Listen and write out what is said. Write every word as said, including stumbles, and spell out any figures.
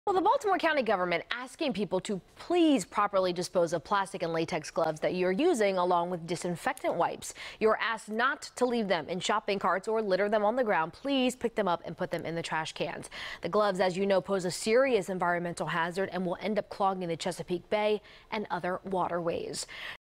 Well, the Baltimore County government asking people to please properly dispose of plastic and latex gloves that you're using along with disinfectant wipes. You're asked not to leave them in shopping carts or litter them on the ground. Please pick them up and put them in the trash cans. The gloves, as you know, pose a serious environmental hazard and will end up clogging the Chesapeake Bay and other waterways.